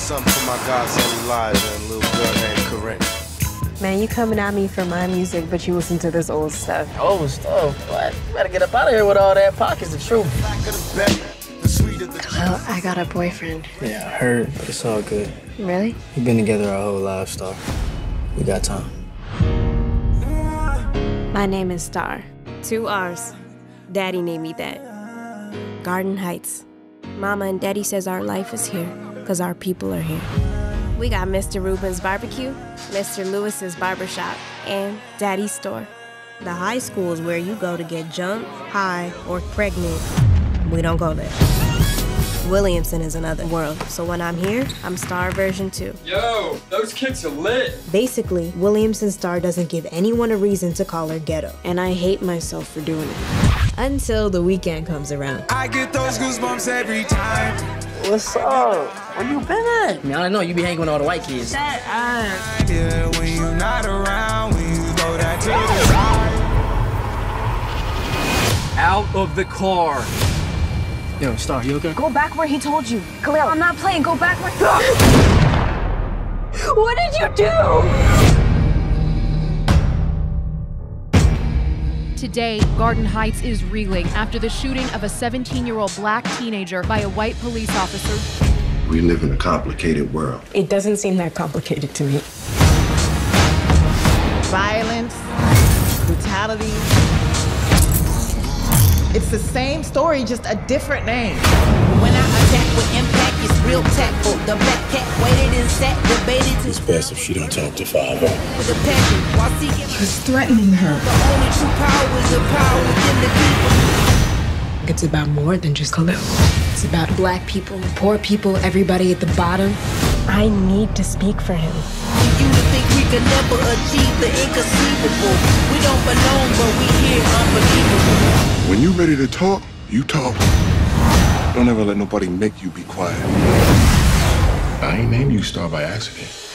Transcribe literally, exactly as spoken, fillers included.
something for my godson Elijah and a little girl named Corinne. Man, you coming at me for my music, but you listen to this old stuff. Old stuff? What? You better get up out of here with all that. Pockets the truth. Khalil, I got a boyfriend. Yeah, I heard, but it's all good. Really? We've been together our whole lives, Starr. We got time. My name is Starr. Two R's. Daddy named me that. Garden Heights. Mama and Daddy says our life is here because our people are here. We got Mister Rubin's barbecue, Mister Lewis's barbershop, and Daddy's store. The high school is where you go to get jumped, high, or pregnant. We don't go there. Williamson is another world, so when I'm here, I'm Starr version two. Yo, those kicks are lit. Basically, Williamson Starr doesn't give anyone a reason to call her ghetto, and I hate myself for doing it. Until the weekend comes around. I get those goosebumps every time. What's up? Where you been at? I mean, I don't know. You be hanging with all the white kids. Shut up. Yeah, when you not around, when you go that to the side. Out of the car. Yo, Starr, you okay? Go back where he told you. Khalil, I'm not playing. Go back where... What did you do? Today, Garden Heights is reeling after the shooting of a seventeen-year-old black teenager by a white police officer. We live in a complicated world. It doesn't seem that complicated to me. Violence, brutality. It's the same story, just a different name. When I attack with impact, it's real tactful. The black cat waited and sat, debated. It's best if she don't talk to five oh. With a passion, while seeking. He was threatening her. The only true power is the power within the people. It's about more than just Khalil. It's about black people, poor people, everybody at the bottom. I need to speak for him. You would think we could never achieve the inconceivable. We don't belong, but we here unbelievable. When you ready to talk, you talk. Don't ever let nobody make you be quiet. I ain't named you Starr by accident.